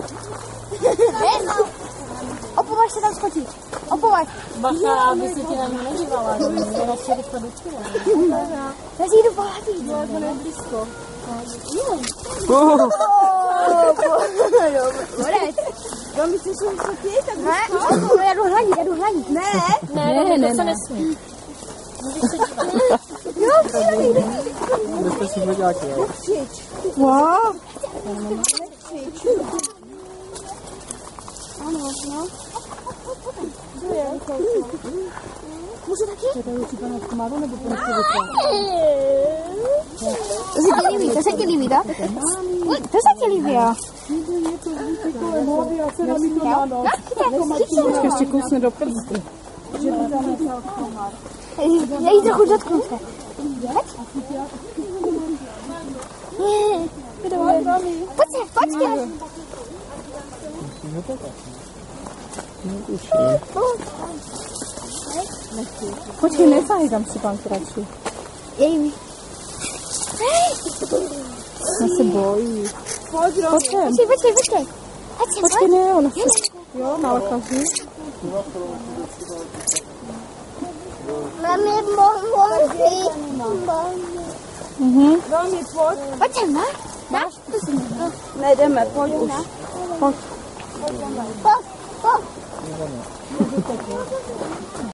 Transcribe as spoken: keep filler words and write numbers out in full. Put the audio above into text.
Opovaž se tam skočit. Opovaž. Bacha, aby se ti na mě nedívala, že mě radši rychle dočila. Já si jdu pohádit. Jo, to neblízko. No, myslíš, že to ty? Tak ne, já jdu hladit, já jdu hladit. Ne. Ne, ne, ne, to se nesmí. Můžeš se dívat. Jo, přijde, jde. Jste si zvěděláky, jo? Nekřič. Wow. Nekřič. Ano, no. Kdo je? Můžu taky? To je určitě pana komáru, nebo to nechci vyprat? To se ti líbí, to se ti líbí, to? Uj, to se ti líbí, jo. Počkej, ještě kousne do prsty. Já jí trochu dotknu se. Pojď se, pojď se. Počkej, nesahej tam si pan kratší. Jej mi. Já se bojí. Pojď sem. Počkej, počkej, počkej. Pojď sem, Počkej, ne, ona se... Jo, na lakaři. Mami, pomoci. Mhm. Mami, pojď. Pojď sem, no. Dáš? Nejdeme, pojď už. Pojď. Pojď, pojď.